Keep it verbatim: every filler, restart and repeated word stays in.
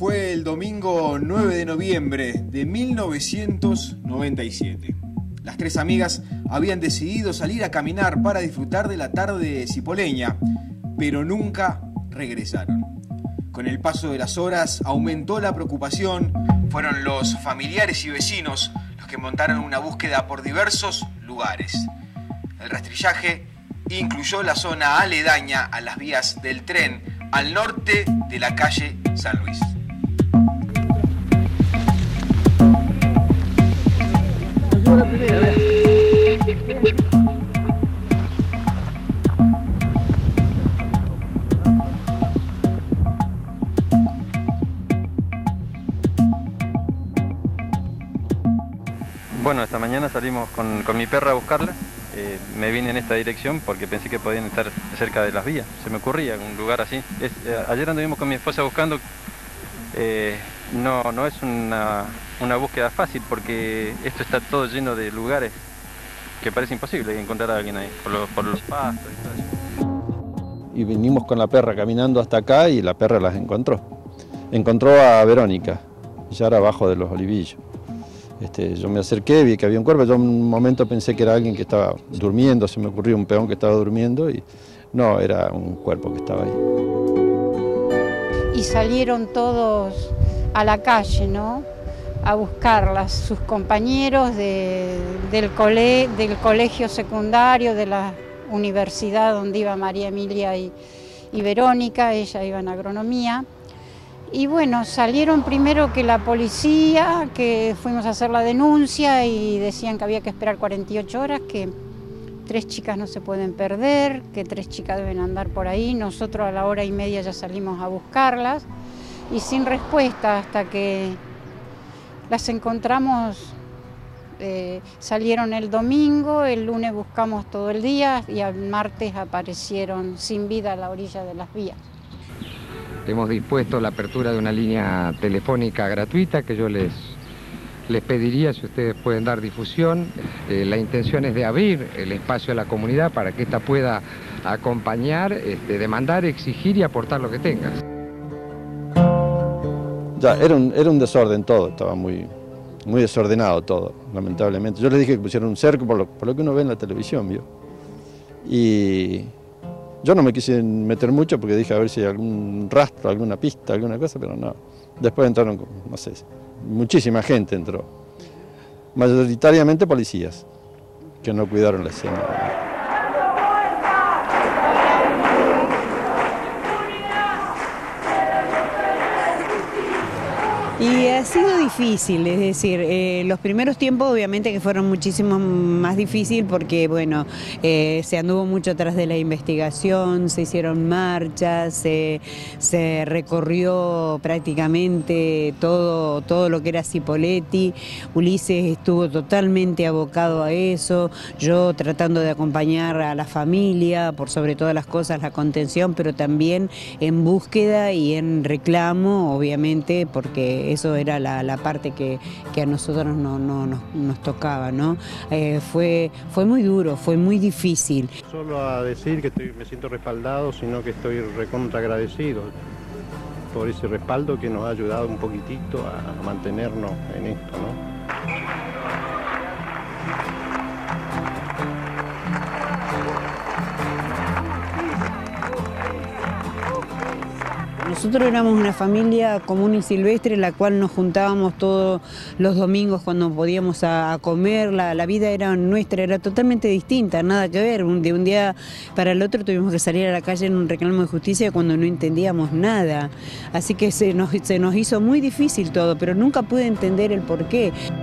Fue el domingo nueve de noviembre de mil novecientos noventa y siete. Las tres amigas habían decidido salir a caminar para disfrutar de la tarde cipoleña, pero nunca regresaron. Con el paso de las horas aumentó la preocupación. Fueron los familiares y vecinos los que montaron una búsqueda por diversos lugares. El rastrillaje incluyó la zona aledaña a las vías del tren al norte de la calle San Luis. Bueno, esta mañana salimos con, con mi perra a buscarla. Eh, me vine en esta dirección porque pensé que podían estar cerca de las vías. Se me ocurría un lugar así. Es, eh, ayer anduvimos con mi esposa buscando. Eh, no, no es una, una búsqueda fácil porque esto está todo lleno de lugares que parece imposible encontrar a alguien ahí, por los, por los pastos y todo eso. Y vinimos con la perra caminando hasta acá y la perra las encontró. Encontró a Verónica, ya era abajo de los olivillos. Este, yo me acerqué, vi que había un cuerpo, yo en un momento pensé que era alguien que estaba durmiendo, se me ocurrió un peón que estaba durmiendo y no, era un cuerpo que estaba ahí. Y salieron todos a la calle, ¿no?, a buscarlas, sus compañeros de, del, cole, del colegio secundario, de la universidad donde iba María Emilia y, y Verónica, ella iba en agronomía. Y bueno, salieron primero que la policía, que fuimos a hacer la denuncia y decían que había que esperar cuarenta y ocho horas, que tres chicas no se pueden perder, que tres chicas deben andar por ahí. Nosotros a la hora y media ya salimos a buscarlas y sin respuesta hasta que las encontramos. Eh, salieron el domingo, el lunes buscamos todo el día y el martes aparecieron sin vida a la orilla de las vías. Hemos dispuesto la apertura de una línea telefónica gratuita que yo les, les pediría si ustedes pueden dar difusión. Eh, la intención es de abrir el espacio a la comunidad para que ésta pueda acompañar, este, demandar, exigir y aportar lo que tenga. Ya, era un, era un desorden todo, estaba muy, muy desordenado todo, lamentablemente. Yo les dije que pusieran un cerco por lo, por lo que uno ve en la televisión, ¿vio? Y yo no me quise meter mucho porque dije a ver si hay algún rastro, alguna pista, alguna cosa, pero no. Después entraron, no sé, muchísima gente entró. Mayoritariamente policías, que no cuidaron la escena. Y ha sido difícil, es decir, eh, los primeros tiempos obviamente que fueron muchísimo más difíciles porque, bueno, eh, se anduvo mucho atrás de la investigación, se hicieron marchas, se, se recorrió prácticamente todo, todo lo que era Cipolletti. Ulises estuvo totalmente abocado a eso, yo tratando de acompañar a la familia, por sobre todas las cosas la contención, pero también en búsqueda y en reclamo, obviamente, porque eso era la, la parte que, que a nosotros no, no, nos, nos tocaba, ¿no? Eh, fue, fue muy duro, fue muy difícil. Solo a decir que estoy, me siento respaldado, sino que estoy recontra agradecido por ese respaldo que nos ha ayudado un poquitito a, a mantenernos en esto, ¿no? Nosotros éramos una familia común y silvestre, en la cual nos juntábamos todos los domingos cuando podíamos a, a comer, la, la vida era nuestra, era totalmente distinta, nada que ver. Un, de un día para el otro tuvimos que salir a la calle en un reclamo de justicia cuando no entendíamos nada. Así que se nos, se nos hizo muy difícil todo, pero nunca pude entender el porqué.